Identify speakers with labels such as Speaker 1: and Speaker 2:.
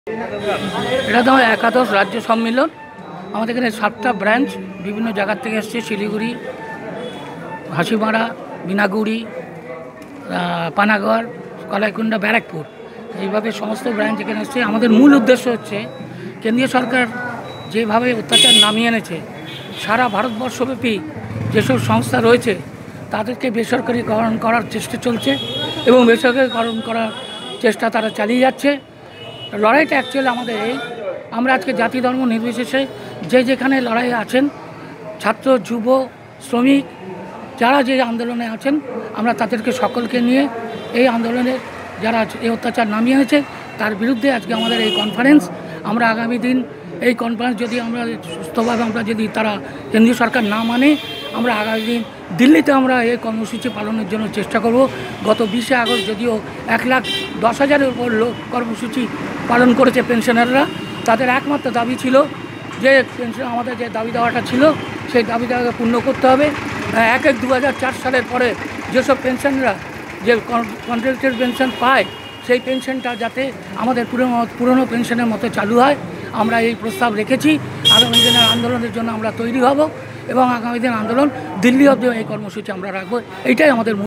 Speaker 1: এটা তো আমার একাদশ রাজ্য সম্মেলন। আমাদের এখানে 7টা ব্রাঞ্চ বিভিন্ন জায়গার থেকে এসছে, শিলিগুড়ি, হাসিমারা, বিনাগুড়ি, পানাগড়, কলাইকুণ্ডা, ব্যারাকপুর, এইভাবে সমস্ত ব্রাঞ্চ এখানে এসছে। আমাদের মূল উদ্দেশ্য হচ্ছে কেন্দ্রীয় সরকার যেভাবে অত্যাচার নামিয়ে এনেছে, সারা ভারতবর্ষব্যাপী যেসব সংস্থা রয়েছে তাদেরকে বেসরকারিকরণ করার চেষ্টা চলছে এবং বেসরকারিকরণ করার চেষ্টা তারা চালিয়ে যাচ্ছে। লড়াইটা অ্যাকচুয়ালি আমাদের আমরা আজকে জাতি ধর্ম নির্বিশেষে যে যেখানে লড়াই আছেন, ছাত্র, যুব, শ্রমিক, যারা যে আন্দোলনে আছেন, আমরা তাদেরকে সকলকে নিয়ে এই আন্দোলনে যারা এই অত্যাচার নামিয়ে এনেছে তার বিরুদ্ধে আজকে আমাদের এই কনফারেন্স। আমরা আগামী দিন এই কনফারেন্স যদি আমরা সুস্থভাবে যদি তারা কেন্দ্রীয় সরকার না মানে, আমরা আগামী দিন দিল্লিতে আমরা এই কর্মসূচি পালনের জন্য চেষ্টা করব। গত 20শে আগস্ট যদিও 1,10,000-এর উপর লোক কর্মসূচি পালন করেছে পেনশনাররা, তাদের একমাত্র দাবি ছিল যে পেনশন আমাদের যে দাবি দেওয়াটা ছিল সেই দাবি দেওয়াকে পূর্ণ করতে হবে। 1/1/2004 সালের পরে যেসব পেনশনরা যে কন্ট্রাক্টেড পেনশন পায় সেই পেনশনটা যাতে আমাদের পুরনো পেনশনের মতো চালু হয়, আমরা এই প্রস্তাব রেখেছি। আগামী দিনের আন্দোলনের জন্য আমরা তৈরি হব এবং আগামী দিন আন্দোলন দিল্লি অবধি এই কর্মসূচি আমরা রাখবো। এইটাই আমাদের